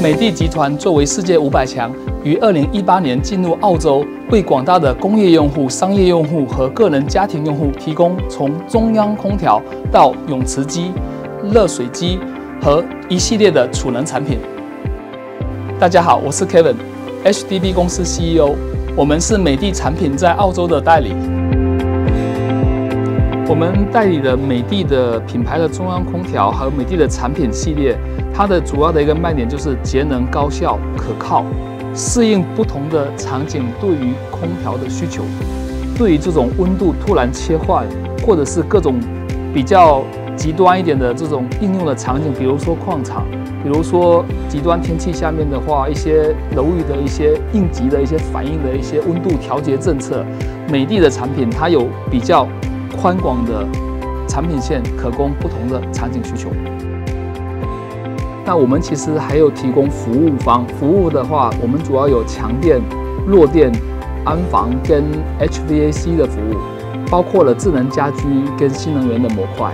美的集团作为世界500强，于2018年进入澳洲，为广大的工业用户、商业用户和个人家庭用户提供从中央空调到泳池机、热水机和一系列的储能产品。大家好，我是 Kevin，HDB 公司 CEO， 我们是美的产品在澳洲的代理。我们代理了美的的品牌的中央空调和美的的产品系列，它的主要的一个卖点就是节能、高效、可靠，适应不同的场景对于空调的需求。对于这种温度突然切换，或者是各种比较极端一点的这种应用的场景，比如说矿场，比如说极端天气下面的话，一些楼宇的一些应急的一些反应的一些温度调节政策，美的的产品它有比较宽广的产品线，可供不同的场景需求。那我们其实还有提供服务方，服务的话，我们主要有强电、弱电、安防跟 HVAC 的服务，包括了智能家居跟新能源的模块。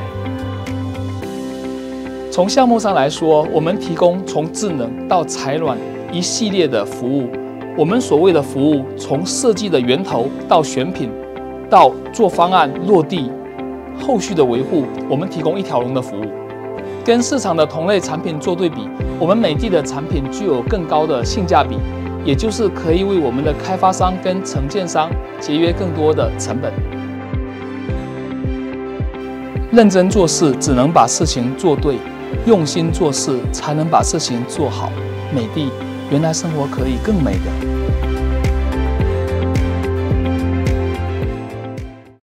从项目上来说，我们提供从智能到采暖一系列的服务。我们所谓的服务，从设计的源头到选品，到做方案落地，后续的维护，我们提供一条龙的服务。跟市场的同类产品做对比，我们美的的产品具有更高的性价比，也就是可以为我们的开发商跟承建商节约更多的成本。认真做事只能把事情做对，用心做事才能把事情做好。美的，原来生活可以更美的。